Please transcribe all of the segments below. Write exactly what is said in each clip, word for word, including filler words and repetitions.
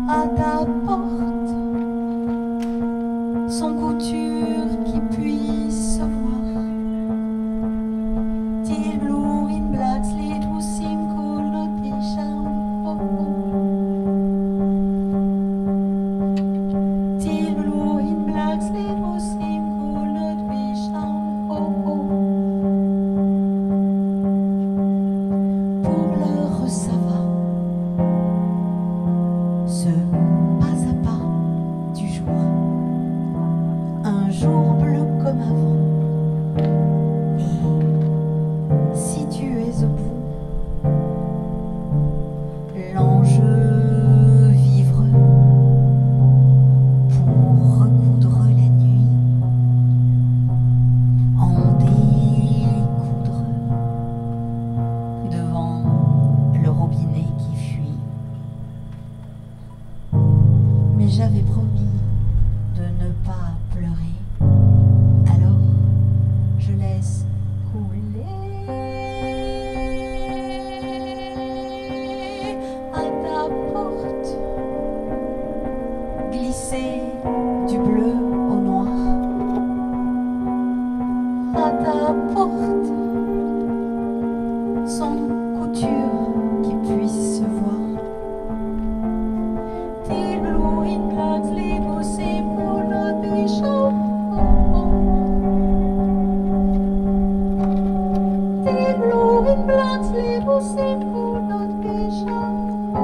à ta porte, sans couture qui puisse se voir. Til blod in bladslet hos sin kolot i charm. Til blod in bladslet hos sin kolot i charm. Pour l'heure ça va, ce pas à pas du jour, un jour bleu comme avant. Et si tu es au bout, l'enjeu vivre pour recoudre la nuit, en découdre devant le robinet qui fuit. Mais j'avais promis de ne pas pleurer, alors je laisse couler à ta porte, glisser du bleu au noir. À ta porte, sans couture qui puisse se voir. Til blod in bladslet hos sin kolot i charm. Til blod in bladslet hos sin kolot i charm.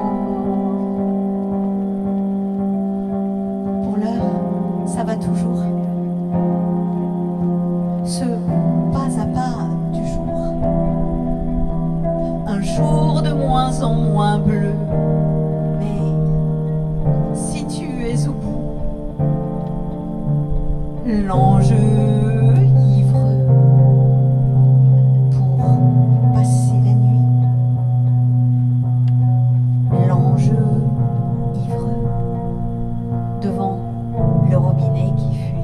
Pour l'heure, ça va toujours. Ce pas à pas du jour, un jour de moins en moins bleu. Mais si tu es au bout, l'enjeu ivre pour passer la nuit, l'enjeu ivre devant le robinet qui fuit.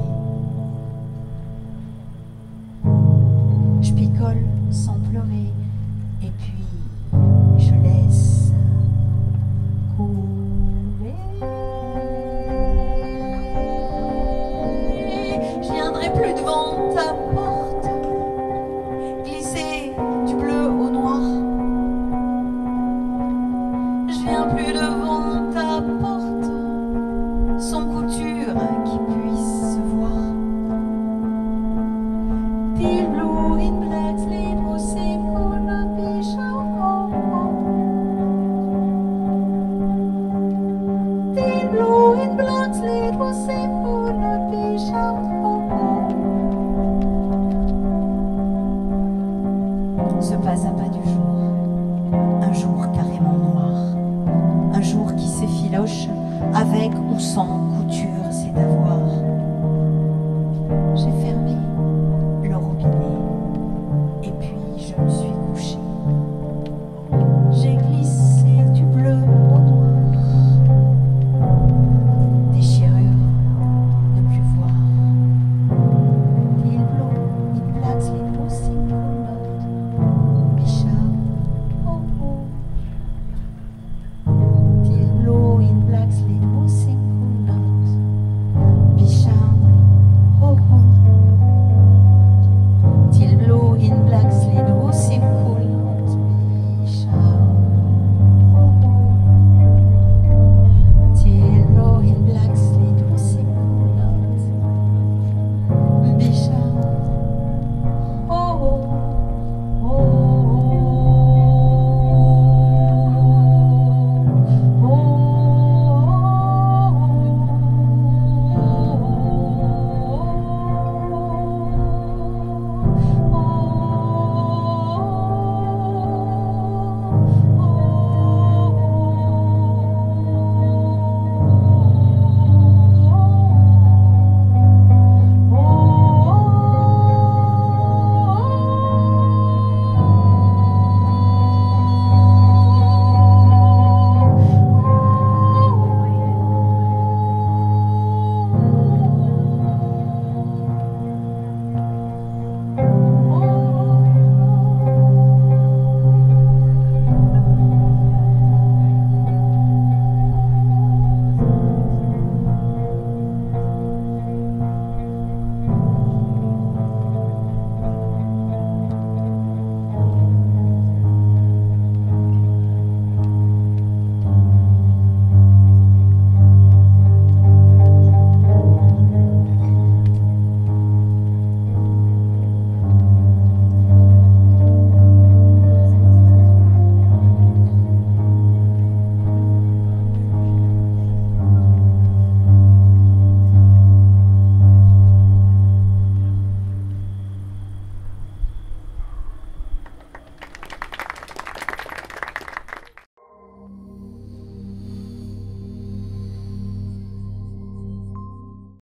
Je picole sans pleurer et puis je laisse couler. Je viendrai plus devant ta porte, glisser du bleu au noir. Je viens plus devant ta porte, sans couture qui puisse se voir. Til blod in bladslet hos sin kolot i charm. Til blod in bladslet hos sin kolot i charm. Ce pas à pas du jour, un jour carrément noir, un jour qui s'effiloche avec ou sans couture, c'est d'avoir